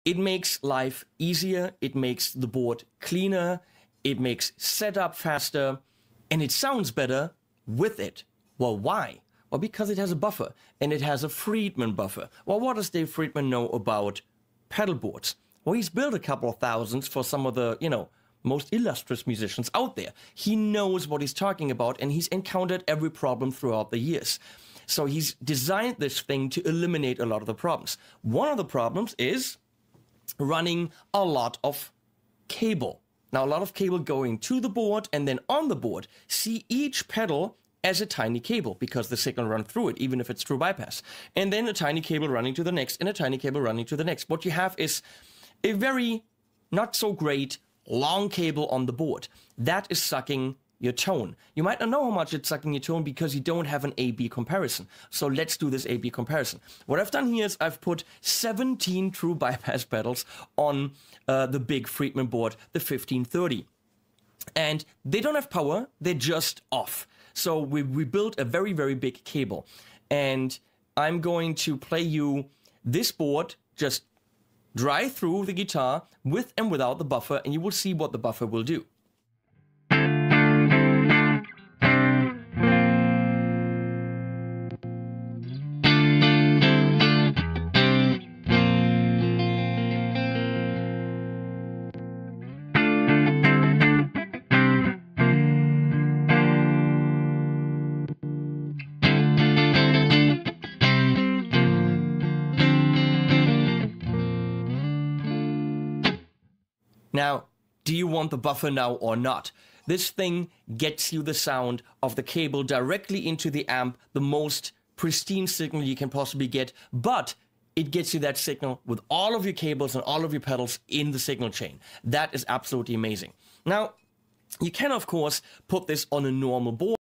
It makes life easier, it makes the board cleaner, it makes setup faster, and it sounds better with it. Well, why? Well, because it has a buffer, and it has a Friedman buffer. Well, what does Dave Friedman know about pedal boards? Well, he's built a couple of thousands for some of the, most illustrious musicians out there. He knows what he's talking about, and he's encountered every problem throughout the years. So he's designed this thing to eliminate a lot of the problems. One of the problems is running a lot of cable. Now, a lot of cable going to the board and then on the board. See each pedal as a tiny cable because the signal runs through it, even if it's through bypass. And then a tiny cable running to the next and a tiny cable running to the next. What you have is a very not so great long cable on the board. That is sucking your tone. You might not know how much it's sucking your tone because you don't have an A-B comparison. So let's do this A-B comparison. What I've done here is I've put 17 true bypass pedals on the big Friedman board, the 1530. And they don't have power, they're just off. So we built a very, very big cable. And I'm going to play you this board just dry through the guitar with and without the buffer, and you will see what the buffer will do. Now, do you want the buffer now or not? This thing gets you the sound of the cable directly into the amp, the most pristine signal you can possibly get, but it gets you that signal with all of your cables and all of your pedals in the signal chain. That is absolutely amazing. Now, you can, of course, put this on a normal board.